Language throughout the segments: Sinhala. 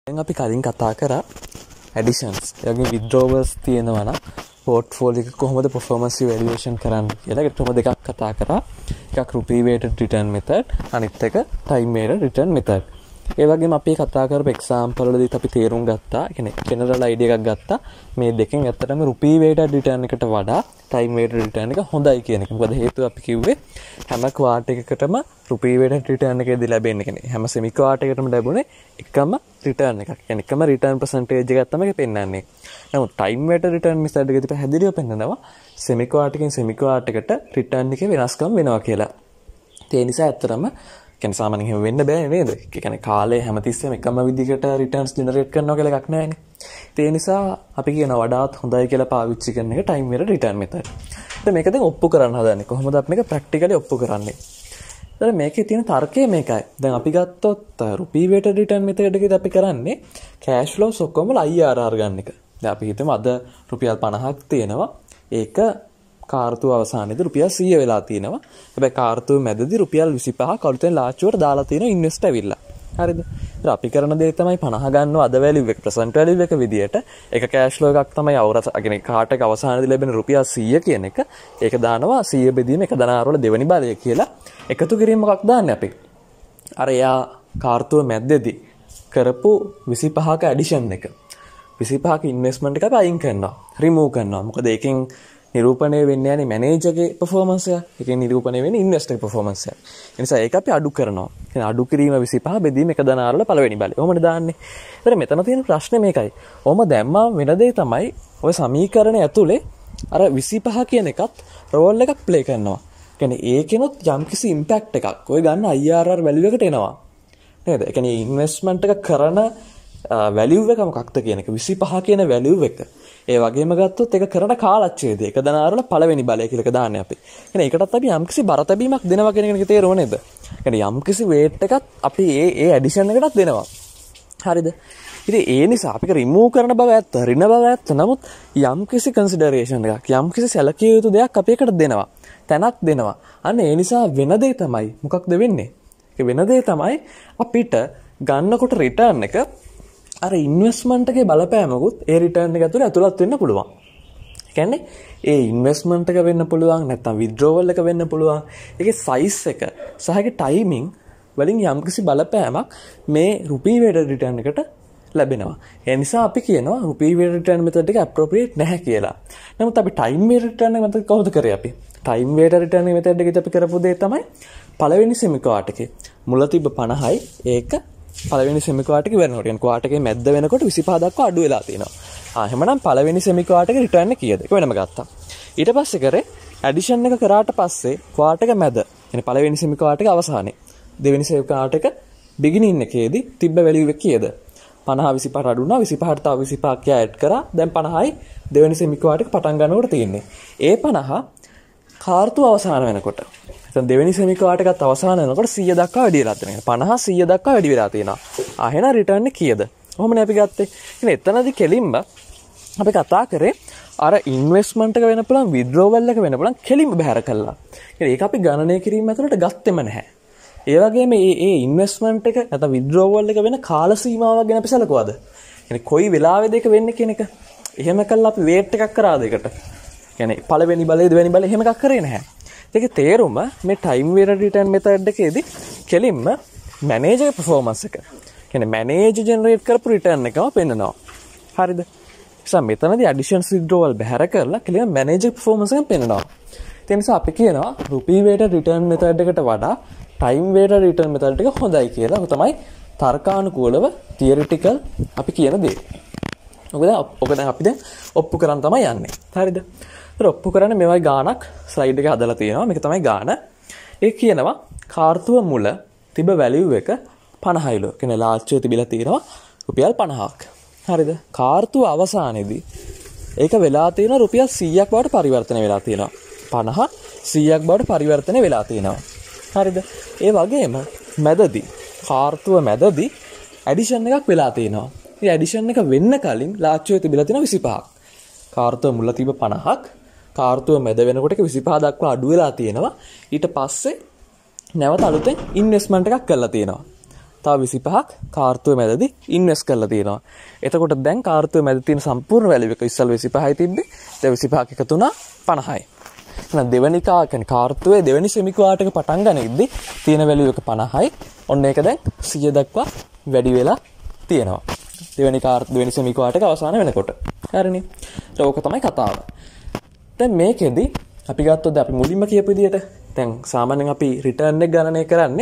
දැන් අපි කලින් කතා කරා ඇඩිෂන්ස්. ඒ වගේ විත්ඩ්‍රෝවල්ස් තියෙනවා නම් පෝර්ට්ෆෝලියෝ එක කොහොමද performance evaluation කරන්නේ කියලා. ඒකට කොහොමද දෙකක් කතා කරා. එකක් rupee weighted return method, අනිත් එක time weighted return method. ඒ වගේම අපි කතා කරපු example වලදීත් අපි තේරුම් ගත්තා. ඒ කියන්නේ general idea එකක් ගත්තා. මේ දෙකෙන් ඇත්තටම rupee weighted return එකට වඩා time weighted return එක හොඳයි කියන එක. මොකද හේතුව අපි කිව්වේ හැම ක්වාටර් එකකටම rupee weighted return එකේදී ලැබෙන්නේ කියන්නේ හැම semi ක්වාටර් එකකටම ලැබුණේ එකම return එකක්. කියන්නේ එකම return percentage එකක් තමයි පෙන්නන්නේ. නමුත් time weighted return method එකේදී පැහැදිලිව පෙන්නනවා semi ක්වාටර් එකකින් semi ක්වාටර් එකට return එකේ වෙනස්කම් වෙනවා කියලා. ඒ නිසා ඇත්තටම කියන්නේ සාමාන්‍යයෙන් එහෙම වෙන්න බෑ නේද? ඒ කියන්නේ කාලේ හැමතිස්සෙම එකම විදිහකට returns generate කරනවා කියලා එකක් නැහැනේ. ඒ නිසා අපි කියන වඩාත් හොඳයි කියලා පාවිච්චි කරන එක time weighted return method. ඉතින් මේක දැන් ඔප්පු කරන්න හදන්නේ. කොහොමද අපි මේක practically ඔප්පු කරන්නේ? දැන් මේකේ තියෙන තර්කය මේකයි. දැන් අපි ගත්තොත් rupee weighted return method එකේදී අපි කරන්නේ cash flows ඔක්කොම IRR ගන්න එක. දැන් අපි හිතමු අද රුපියල් 50ක් තියෙනවා. ඒක කාර්තුව අවසානයේදී රුපියල් 100 වෙලා තියෙනවා. හැබැයි කාර්තුව මැදදී රුපියල් 25ක් අලුතෙන් ලාච්චුවට දාලා තියෙන ඉන්වෙස්ට් ඇවිල්ලා. හරිද? ඉතින් අපි කරන දේ තමයි 50 ගන්නවා අද වැලියු එක ප්‍රසන්ට් වැලියු එක විදියට. ඒක කෑෂ් ෆ්ලෝ එකක් තමයි අවුරස. කියන්නේ කාට් එක අවසානයේදී ලැබෙන රුපියල් 100 කියන එක. ඒක දානවා 100 බෙදීම එක දනාරවල දෙවෙනි බලය කියලා. එකතු කිරීම මොකක් දාන්නේ අපි? අර එයා කාර්තුව මැද්දේදී කරපු 25ක ඇඩිෂන් එක. 25ක ඉන්වෙස්ට්මන්ට් එක අපි අයින් කරනවා. රිමූව් කරනවා. මොකද ඒකෙන් නිරූපණය වෙන්නේ නැහැ මැනේජර්ගේ performance එක. ඒකෙන් නිරූපණය වෙන්නේ ඉන්වෙස්ටර්ගේ performance එක. ඒ නිසා ඒක අපි අඩු කරනවා. කියන්නේ අඩු කිරීම 25 බෙදීම එක දනාරවල පළවෙනි බලය. ඔහොමද දාන්නේ. ඒතර මෙතන තියෙන ප්‍රශ්නේ මේකයි. ඔහොම දැම්මම වෙන දේ තමයි ඔය සමීකරණය ඇතුලේ අර 25 කියන එකත් රෝල් එකක් ප්ලේ කරනවා. කියන්නේ ඒකෙනොත් යම්කිසි ඉම්පැක්ට් එකක් ඔය ගන්න IRR වැලියු එකට එනවා. නේද? ඒ කියන්නේ ඉන්වෙස්ට්මන්ට් එක කරන වැලියු එක මොකක්ද කියන එක 25 කියන වැලියු එක. ඒ වගේම ගත්තොත් ඒක කරන කාලච්ඡේදය එක දනාරවල පළවෙනි බලය කියලා එක දාන්නේ අපි. කියන්නේ ඒකටත් අපි යම්කිසි බර තැබීමක් දෙනවා කියන එක තේරුම නේද? කියන්නේ යම්කිසි weight එකක් අපි ඒ ඇඩිෂන් එකටත් දෙනවා. හරිද? ඉතින් ඒ නිසා අපි රිමූව් කරන බව ඇත්ත, රින බව ඇත්ත. නමුත් යම්කිසි කන්සිඩරේෂන් එකක්, යම්කිසි සැලකිය යුතු දෙයක් අපි එකට දෙනවා. තැනක් දෙනවා. අන්න ඒ නිසා වෙන දේ තමයි මොකක්ද වෙන්නේ? ඒ වෙන දේ තමයි අපිට ගන්නකොට රිටර්න් එක අර ඉන්වෙස්ට්මන්ට් එකේ බලපෑමකුත් ඒ රිටර්න් එක ඇතුලේ ඇතුළත් වෙන්න පුළුවන්. ඒ කියන්නේ ඒ ඉන්වෙස්ට්මන්ට් එක වෙන්න පුළුවන් නැත්නම් විත්ඩ්‍රෝවල් එක වෙන්න පුළුවන්. ඒකේ සයිස් එක සහ ඒකේ ටයිමින් වලින් යම්කිසි බලපෑමක් මේ rupee weighted return එකට ලැබෙනවා. ඒ නිසා අපි කියනවා rupee weighted return method එක appropriate නැහැ කියලා. නමුත් අපි time weighted return method කොහොමද කරේ අපි? time weighted return method එකේදී අපි කරපු දේ තමයි පළවෙනි semi quarter එකේ මුල තිබ්බ 50යි ඒක පළවෙනි semi quarter එකේ වෙනකොට කියන්නේ quarter එකේ මැද්ද වෙනකොට 25 දක්වා අඩු වෙලා තියෙනවා. එහෙමනම් පළවෙනි semi quarter එකේ return එක කීයද? ඒක වෙනම ගත්තා. ඊට පස්සේ කරේ addition එක කරාට පස්සේ quarter එක මැද. يعني පළවෙනි semi quarter එක අවසානයේ. දෙවෙනි semi quarter එක beginning එකේදී තිබ්බ value එක කීයද? 50 25ට අඩු වුණා. 25ට තව 25ක් ඇඩ් කරා. දැන් 50යි දෙවෙනි semi quarter එක පටන් ගන්නකොට තියෙන්නේ. ඒ 50 කාර්තුව අවසාන වෙනකොට දැන් දෙවෙනි semi quarter එකත් අවසාන වෙනකොට 100 දක්වා වැඩි වෙලා තියෙනවා. 50 100 දක්වා වැඩි වෙලා තියෙනවා. එහෙනම් රිටර්න් එක කීයද? කොහොමනේ අපි ගත්තේ? ඉතින් එතනදී කෙලින්ම අපි කතා කරේ අර ඉන්වෙස්ට්මන්ට් එක වෙන්න පුළුවන් විත්ඩ්‍රෝවල් එක වෙන්න පුළුවන් කෙලින්ම බැහැර කළා. ඒක අපි ගණනය කිරීම ඇතුළට ගත්තෙම නැහැ. ඒ වගේම මේ ඉන්වෙස්ට්මන්ට් එක නැත්නම් විත්ඩ්‍රෝවල් එක වෙන කාල සීමාවක් ගැන අපි සැලකුවාද? يعني කොයි වෙලාවෙද ඒක වෙන්නේ කියන එක. එහෙම කළා අපි වේට් එකක් කරාද ඒකට? يعني පළවෙනි බලය දෙවෙනි බලය එහෙම එකක් කරේ නැහැ. ඒකේ තේරුම මේ time weighted return method එකේදී කෙලින්ම මැනේජර් performance එක. කියන්නේ මැනේජර් generate කරපු return එකම පෙන්නනවා. හරිද? ඒ මෙතනදී additions withdrawal බැහැර කරලා කෙලින්ම මැනේජර් performance එකම පෙන්නනවා. ඒ නිසා අපි කියනවා rupee weighted return method එකට වඩා time weighted return method එක හොඳයි කියලා. ඒක තමයි තර්කානුකූලව theoretical අපි කියන දේ. ඔක දැන් අපි දැන් ඔප්පු කරන් තමයි යන්නේ. හරිද? ඔප්පු කරන්න මේවයි ගානක් ස්ලයිඩ් එකේ හදලා තියෙනවා. මේක තමයි ගාන. ඒක කියනවා කාර්තුව මුල තිබ වැලියු එක 50යිලු. කියන්නේ ලාච්චුවේ තිබිලා තියෙනවා රුපියල් 50ක්. හරිද? කාර්තුව අවසානයේදී ඒක වෙලා තියෙනවා රුපියල් 100ක් බවට පරිවර්තනය වෙලා තියෙනවා. 50 100ක් බවට පරිවර්තනය වෙලා තියෙනවා. හරිද? ඒ වගේම මැදදී කාර්තුව මැදදී ඇඩිෂන් එකක් වෙලා තියෙනවා. මේ ඇඩිෂන් එක වෙන්න කලින් ලාච්චුවේ තිබිලා තියෙනවා 25ක්. කාර්තුව මුල තිබ 50ක් කාර්තුව මැද වෙනකොට 25 දක්වා අඩු වෙලා තියෙනවා. ඊට පස්සේ නැවත අලුතෙන් ඉන්වෙස්ට්මන්ට් එකක් කරලා තියෙනවා. තව 25ක් කාර්තුවේ මැදදී ඉන්වෙස්ට් කරලා තියෙනවා. එතකොට දැන් කාර්තුවේ මැද තියෙන සම්පූර්ණ වැලියු එක ඉස්සල් 25යි තිබ්බේ. දැන් 25ක් එකතු වුණා 50යි. එහෙනම් දෙවෙනි කාර්තුවේ දෙවෙනි සෙමි ක්වාටර් එක පටන් ගනිද්දි තියෙන වැලියු එක 50යි. ඔන්න ඒක දැන් 100 දක්වා වැඩි වෙලා තියෙනවා. දෙවෙනි සෙමි ක්වාටර් එක අවසන් වෙනකොට. හරිනේ. ඒක තමයි කතාව. දැන් මේකෙදි අපි ගත්තොත් අපි මුලින්ම කියපු විදිහට දැන් සාමාන්‍යයෙන් අපි රිටර්න් එක ගණනය කරන්නේ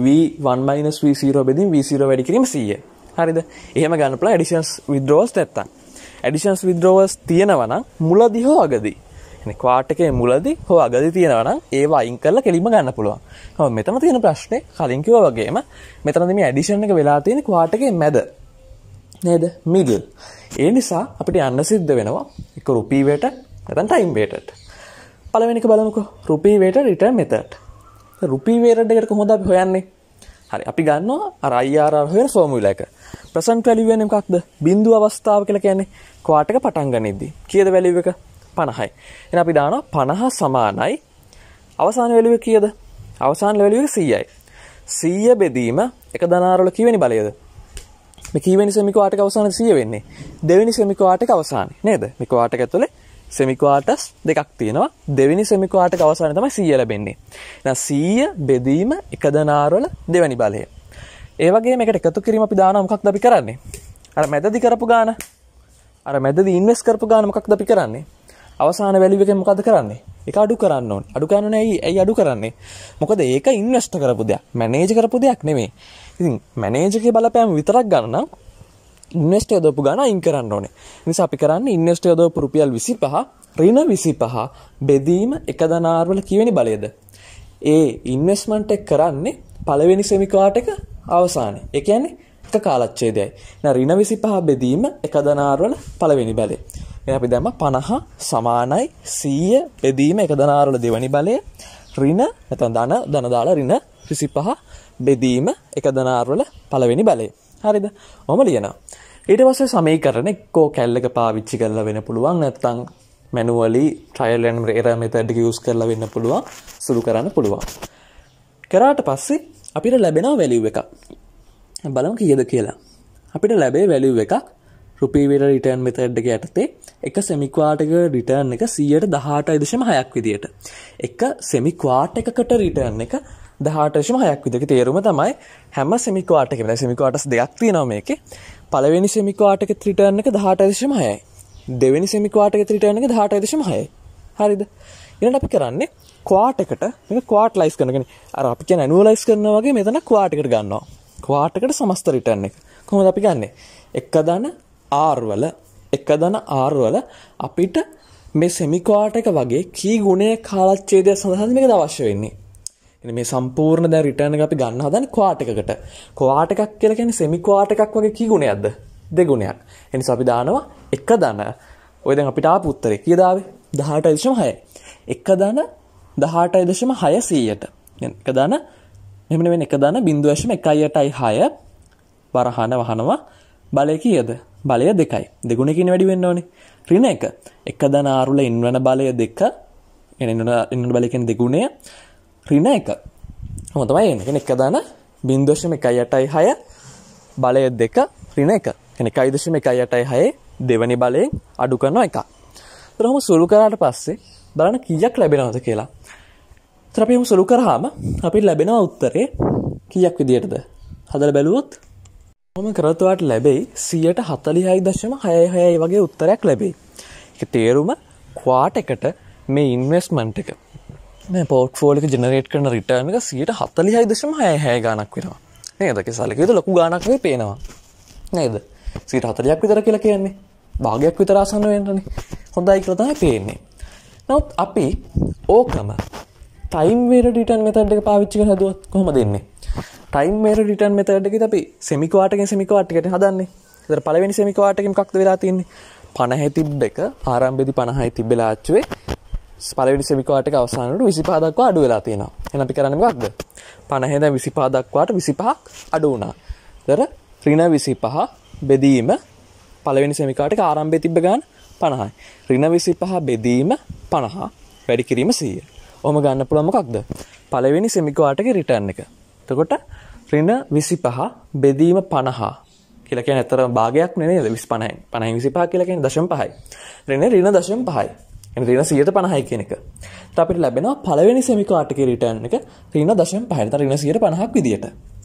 v1 - v0 බෙදින් v0 වැඩි කිරීම 100. හරිද? එහෙම ගන්න පුළුවන් additions withdrawals නැත්තම්. additions withdrawals තියෙනවා නම් මුලදී හෝ අගදී. يعني ක්වාටර් එකේ මුලදී හෝ අගදී තියෙනවා නම් ඒව අයින් කරලා කෙලින්ම ගන්න පුළුවන්. හොම මෙතන තියෙන ප්‍රශ්නේ කලින් කිව්වා වගේම මෙතනදී මේ addition එක වෙලා තියෙන්නේ ක්වාටර් එකේ මැද. නේද? middle. ඒ නිසා අපිට යන්න සිද්ධ වෙනවා එක රුපී weighted නැත්නම් time weighted. පළවෙනි එක බලමුකෝ. රුපී weighted return method. රුපී weighted එකට කොහොමද අපි හොයන්නේ? හරි අපි ගන්නවා අර IRR හොයන ෆෝමියුලා එක. present value වෙන්නේ මොකක්ද? බිඳුව අවස්ථාව කියලා කියන්නේ ක්වාටර් එක පටන් ගනිද්දී. කීයද value එක? 50යි. එහෙනම් අපි දානවා 50 සමානයි අවසාන value එක කීයද? අවසාන value එක 100යි. 100 බෙදීම එක ධනාරවල කීවෙනි බලයද? මේ කීවෙනි සෙමි ක්වාටර් එක අවසානයේ 100 වෙන්නේ. දෙවෙනි සෙමි ක්වාටර් එක අවසානයේ නේද? මේ ක්වාටර් එක ඇතුලේ සෙමි ක්වාටර්ස් දෙකක් තියෙනවා. දෙවෙනි සෙමි ක්වාටර් එක අවසානයේ තමයි 100 ලැබෙන්නේ. එහෙනම් 100 බෙදීම එක ධනාරවල දෙවෙනි බලය. ඒ වගේම මේකට එකතු කිරීම අපි දානවා මොකක්ද අපි කරන්නේ? අර මැදදී කරපු ගාන. අර මැදදී ඉන්වෙස්ට් කරපු ගාන මොකක්ද අපි කරන්නේ? අවසාන වැලියු එකෙන් මොකද කරන්නේ? ඒක අඩු කරන්න ඕනේ. අඩු කරන්න ඕනේ ඇයි අඩු කරන්නේ? මොකද ඒක ඉන්වෙස්ට් කරපු දෙයක්. මැනේජ් කරපු දෙයක් නෙමෙයි. ඉතින් මැනේජර්ගේ බලපෑම විතරක් ගන්න නම් ඉන්වෙස්ට් යොදවපු ගාන අයින් කරන්න ඕනේ. ඒ නිසා අපි කරන්නේ ඉන්වෙස්ට් යොදවපු රුපියල් 25 ඍණ 25 බෙදීම එක ධනාරවල කීවෙනි බලයද? ඒ ඉන්වෙස්ට්මන්ට් එක කරන්නේ පළවෙනි සෙමි ක්වාටර් එක අවසානයේ. ඒ කියන්නේ එක කාලච්ඡේදයයි. එහෙනම් ඍණ 25 බෙදීම එක ධනාරවල පළවෙනි බලය. එහෙනම් අපි දැම්ම 50 සමානයි 100 බෙදීම එක ධනාරවල දෙවෙනි බලය. ඍණ නැත්නම් ධන දාලා ඍණ 25 බෙදීම එක ධනාරවල පළවෙනි බලය. හරිද? ඔහම ලියනවා. ඊට පස්සේ සමීකරණ එක්කෝ කැල් එක පාවිච්චි කරලා වෙන්න පුළුවන් නැත්නම් manually trial and error method එක යූස් කරලා වෙන්න පුළුවන්. සුළු කරන්න පුළුවන්. කරාට පස්සේ අපිට ලැබෙනවා වැලියු එකක්. බලමු කීයද කියලා. අපිට ලැබේ වැලියු එකක් රුපී weighted return method එක යටතේ එක සෙමි ක්වාටර් එක රිටර්න් එක 118.6ක් විදියට. එක සෙමි ක්වාටර් එකකට රිටර්න් එක 18.6ක් විදියට. තේරුම තමයි හැම සෙමි ක්වාටර් එකකම සෙමි ක්වාටර්ස් දෙකක් තියෙනවා මේකේ. පළවෙනි සෙමි ක්වාටර් එකේ රිටර්න් එක 18.6යි. දෙවෙනි සෙමි ක්වාටර් එකේ රිටර්න් එක 18.6යි. හරිද? ඊළඟට අපි කරන්නේ ක්වාටර් එකට මේක ක්වාටර්ලයිස් කරනවා. අර අපි කියන ඇනුවලයිස් කරනවා වගේ මෙතන ක්වාටර් එකට ගන්නවා. ක්වාටර් එකට සමස්ත රිටර්න් එක. කොහොමද අපි ගන්නෙ? එක ධන R වල අපිට මේ සෙමි ක්වාටර් එක වගේ කී ගුණයේ කාලච්ඡේදය සඳහා මේකද අවශ්‍ය වෙන්නේ. ඉතින් මේ සම්පූර්ණ දැන් රිටර්න් එක අපි ගන්න හදන්නේ ක්වාටර් එකකට. ක්වාටර් එකක් කියලා කියන්නේ සෙමි ක්වාටර් එකක් වගේ කී ගුණයක්ද? දෙගුණයක්. ඒ නිසා අපි දානවා එක ධන. ඔය දැන් අපිට ආපු උත්තරේ කීයද ආවේ? 18.6යි. එක ධන 18.6%ට. එක ධන මෙහෙම නෙවෙයි එක ධන 0.186 වහනවා. බලය කීයද? බලය 2යි. දෙගුණකින් වැඩි වෙන්න ඕනේ. ඍණ 1. එක ධන R වල ඉන්වන බලය 2. ඉන්වන බලය කියන්නේ දෙගුණය. ඍණ 1. කොහොම තමයි එන්නේ. කියන්නේ එක ධන 0.186 බලය 2 ඍණ 1. කියන්නේ 1.186 දෙවෙනි බලයෙන් අඩු කරනවා එකක්. ඒතර ඔහොම සුළු කරාට පස්සේ බලන්න කීයක් ලැබෙනවද කියලා. ඒතර අපි ඔහොම සුළු කරාම අපිට ලැබෙන උත්තරේ කීයක් විදියටද? හදලා බැලුවොත් ඔහොම කරත් ඔයාලට ලැබෙයි 146.66 වගේ උත්තරයක් ලැබෙයි. ඒක තේරුම ක්වාටර් එකට මේ ඉන්වෙස්ට්මන්ට් එක මේ පෝර්ට්ෆෝලියෝ එක ජෙනරේට් කරන රිටර්න් එක 146.66 ගාණක් වෙනවා. නේද? ඒක සැලකුවොත් ලොකු ගාණක් වෙයි පේනවා. නේද? 140ක් විතර කියලා කියන්නේ භාගයක් විතර ආසන්න වෙනවනේ. හොඳයි කියලා තමයි පේන්නේ. නමුත් අපි ඕකම time weighted return method එක පාවිච්චි කරලා හදුවොත් කොහොමද එන්නේ? time weighted return method එකේදී අපි semi quarter එකෙන් semi quarter එකට හදන්නේ. ඒතර පළවෙනි semi quarter එකේ මොකක්ද වෙලා තියෙන්නේ? 50 තිබ්බ එක ආරම්භයේදී 50යි තිබ්බලා ආච්චුවේ පළවෙනි semi quarter එක අවසාන වලට 25 දක්වා අඩු වෙලා තියෙනවා. එහෙනම් අපි කරන්නේ මොකක්ද? 50 දැන් 25 දක්වාට 25ක් අඩු වුණා. ඒතර ඍණ 25 බෙදීම පළවෙනි සෙමි ක්වාටර් එක ආරම්භයේ තිබ්බ ගාන 50යි. ඍණ 25 බෙදීම 50 වැඩි කිරීම 100. ඔහොම ගන්න පුළුවන් මොකක්ද? පළවෙනි සෙමි ක්වාටර් එකේ රිටර්න් එක. එතකොට ඍණ 25 බෙදීම 50 කියලා කියන්නේ අතරම භාගයක් නෙමෙයි 50යි. 50යි 25 කියලා කියන්නේ 0.5යි. ඍණ 0.5යි. එන ඍණ 150යි කියන එක. ඒත් අපිට ලැබෙනවා පළවෙනි සෙමිකාටකේ රිටර්න් එක ඍණ 0.5. නැත්නම් ඍණ 150ක් විදියට.